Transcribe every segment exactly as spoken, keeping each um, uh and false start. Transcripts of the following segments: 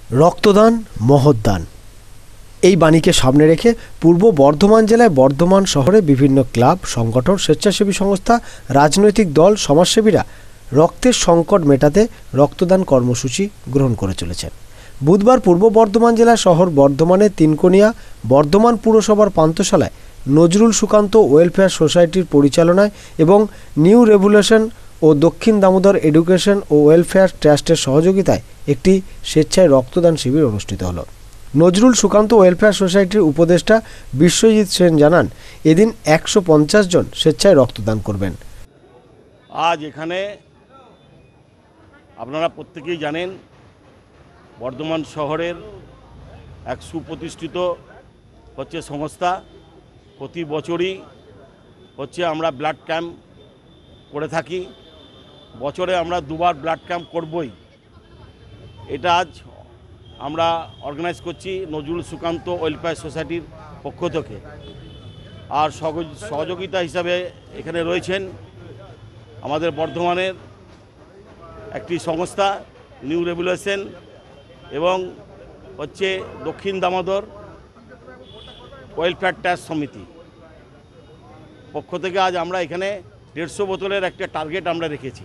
রক্তদান মহৎদান এই বাণীকে সামনে রেখে পূর্ব বর্ধমান জেলায় বর্ধমান শহরে বিভিন্ন ক্লাব, সংগঠন, স্বেচ্ছাসেবী সংস্থা, রাজনৈতিক দল, সমাজসেবীরা রক্তের সংকট মেটাতে রক্তদান কর্মসূচি গ্রহণ করে চলেছেন। বুধবার পূর্ব বর্ধমান জেলা শহর বর্ধমানের তিনকোনিয়া বর্ধমান পুরসভার পান্থশালায় নজরুল সুকান্ত ওয়েলফেয়ার সোসাইটির পরিচালনায় এবং নিউ রেভলিউশন ও দক্ষিণ দামোদর এডুকেশন ও ওয়েলফেয়ার ট্রাস্টের সহযোগিতায় একটি স্বেচ্ছায় রক্তদান শিবির অনুষ্ঠিত হলো। নজরুল সুকান্ত ওয়েলফেয়ার সোসাইটির উপদেষ্টা বিশ্বজিৎ সেন জানান, এদিন একশো পঞ্চাশ জন স্বেচ্ছায় রক্তদান করবেন। আজ এখানে আপনারা প্রত্যেকেই জানেন, বর্ধমান শহরের এক সুপ্রতিষ্ঠিত হচ্ছে সংস্থা প্রতি বছরই হচ্ছে আমরা ব্লাড ক্যাম্প করে থাকি। বছরে আমরা দুবার ব্লাড ক্যাম্প করবই। এটা আজ আমরা অর্গানাইজ করছি নজরুল সুকান্ত ওয়েলফেয়ার সোসাইটির পক্ষ থেকে। আর সহযোগিতা হিসাবে এখানে রয়েছেন আমাদের বর্ধমানের একটি সংস্থা নিউ রেভলিউশন এবং হচ্ছে দক্ষিণ দামোদর ওয়েলফেয়ার ট্রাস্ট সমিতি পক্ষ থেকে আজ আমরা এখানে দেড়শো বোতলের একটা টার্গেট আমরা রেখেছি।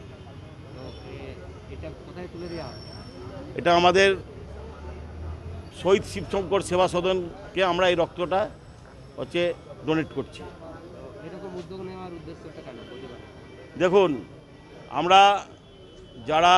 এটা আমাদের শহীদ শিবশঙ্কর সেবা সদনকে আমরা এই রক্তটা হচ্ছে ডোনেট করছি। দেখুন, আমরা যারা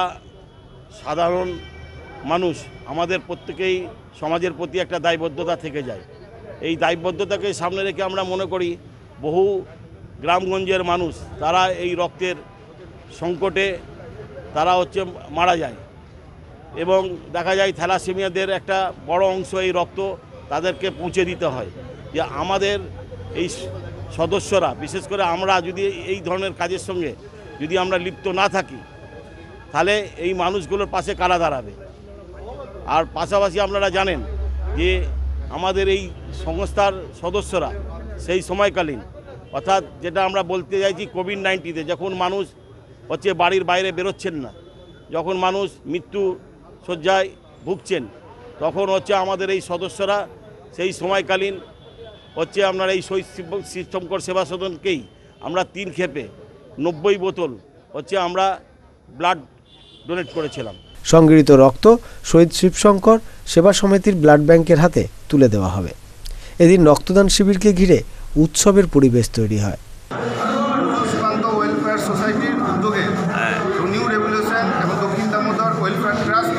সাধারণ মানুষ, আমাদের প্রত্যেকেই সমাজের প্রতি একটা দায়বদ্ধতা থেকে যায়। এই দায়বদ্ধতাকে সামনে রেখে আমরা মনে করি বহু গ্রামগঞ্জের মানুষ তারা এই রক্তের সংকটে তারা হচ্ছে মারা যায় এবং দেখা যায় থ্যালাসেমিয়াদের একটা বড় অংশ এই রক্ত তাদেরকে পৌঁছে দিতে হয়। যে আমাদের এই সদস্যরা, বিশেষ করে আমরা যদি এই ধরনের কাজের সঙ্গে যদি আমরা লিপ্ত না থাকি, তাহলে এই মানুষগুলোর পাশে কারা দাঁড়াবে? আর পাশাপাশি আপনারা জানেন যে আমাদের এই সংস্থার সদস্যরা সেই সময়কালীন, অর্থাৎ যেটা আমরা বলতে চাইছি কোভিড নাইন্টিনে, যখন মানুষ হচ্ছে বাড়ির বাইরে বেরোচ্ছেন না, যখন মানুষ মৃত্যু শয্যায় ভুগছেন, তখন হচ্ছে আমাদের এই সদস্যরা সেই সময়কালীন হচ্ছে আপনার এই শহীদ শিবশঙ্কর সেবা সদনকেই আমরা তিন ক্ষেপে নব্বই বোতল হচ্ছে আমরা ব্লাড ডোনেট করেছিলাম। সংগৃহীত রক্ত শহীদ শিবশঙ্কর সেবা সমিতির ব্লাড ব্যাংকের হাতে তুলে দেওয়া হবে। এদিন রক্তদান শিবিরকে ঘিরে উৎসবের পরিবেশ তৈরি হয়। সুকান্ত ওয়েলফেয়ার সোসাইটির উদ্যোগে নিউ রেভলিউশন এবং দক্ষিণ দামোদর ওয়েলফেয়ার ট্রাস্ট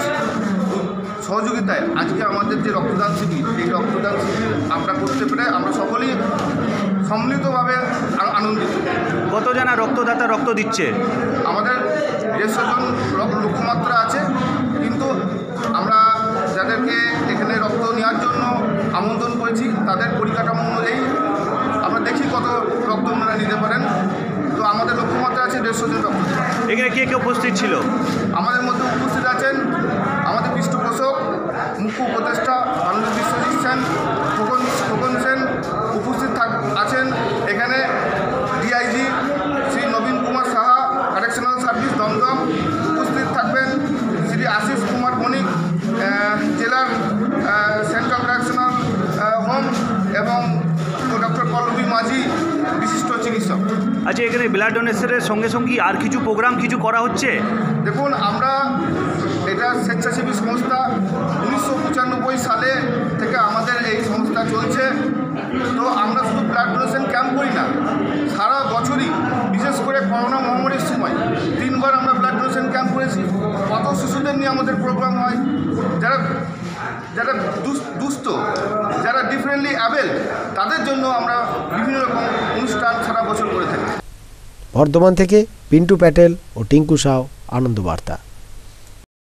সহযোগিতায় আজকে আমাদের যে রক্তদান শিবির, এই রক্তদান শিবির আমরা করতে পেরে আমরা সকলেই সম্মিলিতভাবে আনন্দিত। কতজনা রক্তদাতা রক্ত দিচ্ছে? আমাদের দেড়শো জন লক্ষ্যমাত্রা আছে, কিন্তু আমরা যাদেরকে এখানে রক্ত নেওয়ার জন্য আমন্ত্রণ করেছি তাদের পরিকাঠামো অনুযায়ী আমরা দেখি কত রক্ত ওনারা নিতে পারেন। তো আমাদের লক্ষ্যমাত্রা আছে দেড়শো জন রক্ত। এখানে কে কে উপস্থিত ছিল? আমাদের মধ্যে উপস্থিত আছেন আমাদের পৃষ্ঠপোষক মুখ্য উপদেষ্টা মাননীয় বিশ্বজিৎ সেন, খোকন খোকন সেন উপস্থিত থাক আছেন এখানে DIG Shri Nabin Kumar Saha, correctional service Dumdum উপস্থিত থাকবেন Shri Ashis Kumar Banik, jailer central correctional home, এবং ডক্টর পল্লবী মাঝি বিশিষ্ট চিকিৎসক। আচ্ছা, এখানে ব্লাড ডোনেশনের সঙ্গে সঙ্গে আর কিছু প্রোগ্রাম কিছু করা হচ্ছে? দেখুন, আমরা এটা স্বেচ্ছাসেবী সংস্থা, উনিশশো পঁচানব্বই সালে থেকে আমাদের এই সংস্থা চলছে। তো আমরা শুধু ব্লাড ডোনেশন ক্যাম্প করি না, সারা বছরই বিশেষ করে করোনা মহামারীর সময় তিনবার আমরা ব্লাড ডোনেশন ক্যাম্প করেছি। কত শিশুদের নিয়ে আমাদের প্রোগ্রাম হয়, যারা যারা দুস্থ, যারা ডিফারেন্টলি অ্যাবেল, তাদের জন্য আমরা বিভিন্ন রকম অনুষ্ঠান সারা বছর করে থাকি। বর্ধমান থেকে পিন্টু প্যাটেল ও টিঙ্কু সাউ, আনন্দ বার্তা।